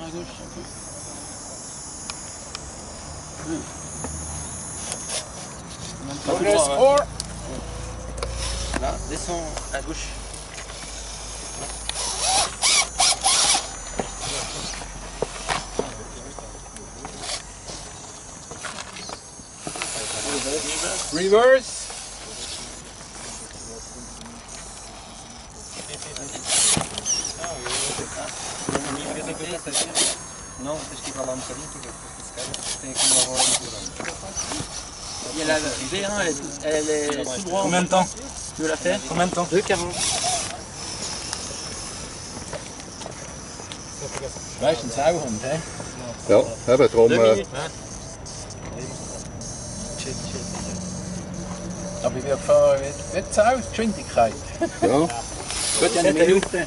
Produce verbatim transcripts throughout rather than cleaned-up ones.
à gauche un peu. Progress four. Là, descends à gauche. Reverse. Não, tens que ir para lá um bocadinho, porque esse cara tem aqui uma hora de E elle a V un, elle, elle est tout droit. Combien de temps? Tu veux la faire? Combien de temps? deux quarante. Wij zijn zuighond, hè? Ja, hebben het erom. Deux Uh, minutes. Aber wir fahren nicht zur Geschwindigkeit. ja. Gut, eine Minute.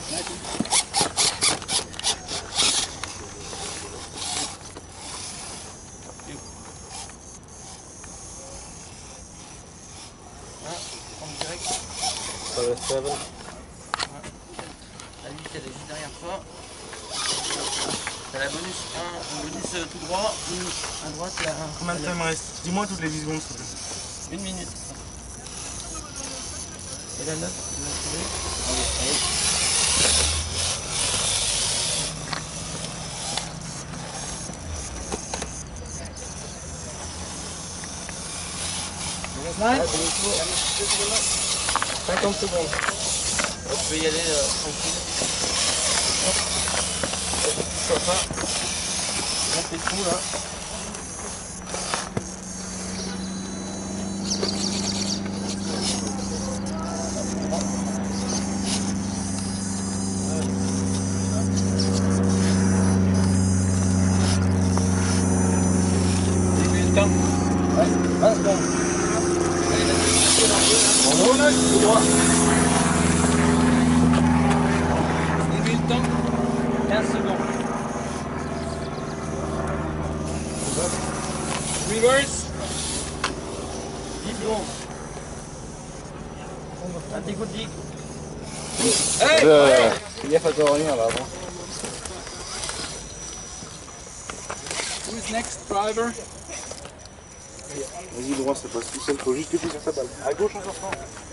La huit, elle est juste derrière toi. T'as la bonus un, un bonus euh, tout droit, une à droite, la un. Combien de temps il me reste? Dis-moi toutes les dix secondes. Une minute. Et la neuf, tu vas trouver. Allez, allez. cinquante secondes. Hop, tu peux y aller euh, tranquille. Hop. Hop, touche pas. Là, tes trous là. dix-huit temps. Ouais, vingt secondes. On roule, tout droit. dix-huit temps, quinze secondes. Reverse. dix secondes. Un petit coup de digue. Hey, Euh, Il y a pas de rien là avant. Who's next, driver? Vas-y, droit, c'est pas si simple, faut juste que tu sur ta balle. À gauche, on s'en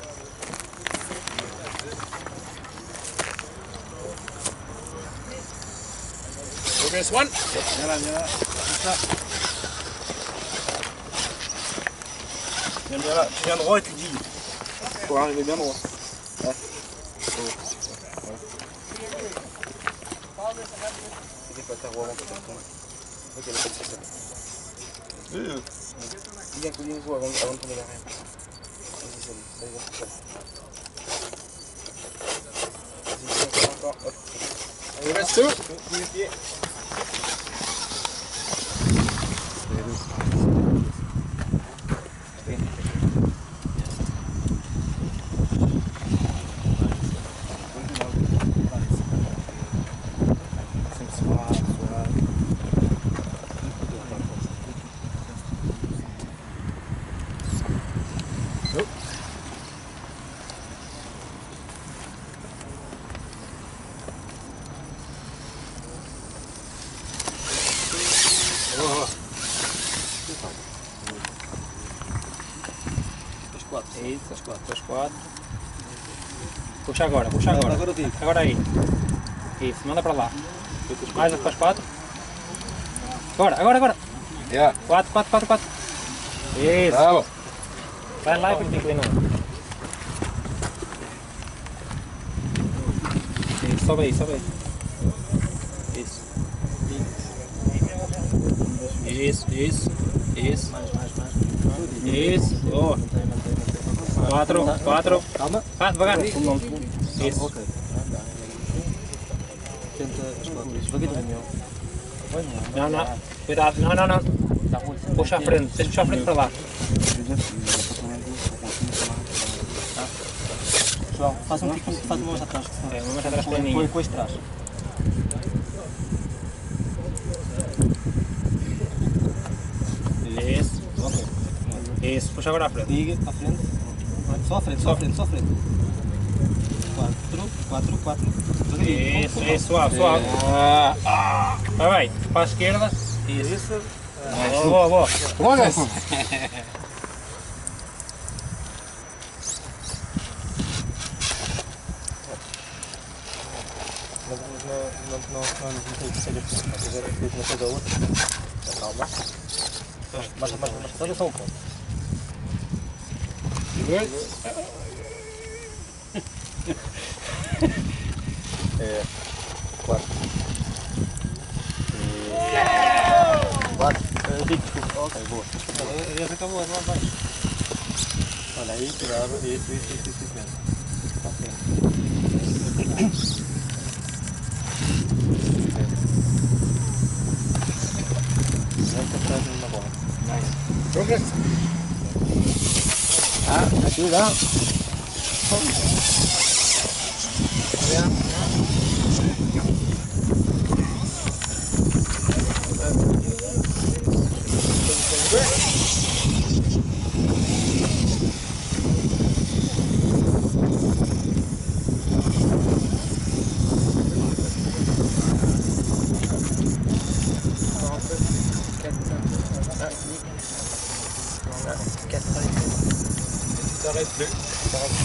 Progress one. Viens là, viens là. Comme ça. Viens bien là. Tu viens droit et tu dis. Faut arriver bien droit. Ouais. C'était pas ta roue avant que tu retournes. Ok, elle a pas de système. Euh. Dis un coup d'une vous avant, avant de tourner l'arrière. Vas-y, ça y va, ça y va. Vas-y, encore, encore, hop. Allez, reste tout. Isso, as quatro, as quatro. Puxa agora, puxa agora. Agora, agora aí. Isso, manda para lá. Mais para as quatro. Agora, agora, agora. Ja. Quatro, quatro, quatro, quatro. Isso. Bravo. Vai lá e fica inclinado. Isso, sobe aí, sobe aí. Isso. Isso, isso, isso. Mais, mais, mais. Isso, boa. Quatro, quatro. Calma. Vá, devagar. Isso. Tenta as quatro. Devagarinho. Não, não. Cuidado. Não, não, não. Puxa à frente. Tens que puxar à frente para lá. João, faz um pico, faz uma marcha atrás. É, uma marcha atrás para mim. Põe coisa atrás. Isso. Isso. Puxa agora à frente. Diga, à frente. Só à frente, só à frente, só à frente. Quatro, quatro, quatro. Isso, isso, suave, suave. Ah. Vai, vai. Para a esquerda. Isso. Boa, boa, boa. Olha! Não, não, não, não, não tem que ser assim. Fazer uma coisa ou outra. Calma. Mas, mas, mas fazer só um ponto. É. Quatro. Quatro. Digo, desculpa. Ok, boa. Já acabou, lá vai. Olha aí, cuidado. Isso, isso, isso, isso mesmo. Ok. Não está na bola. Progress! Ah, aqui dá. T'arrêtes plus.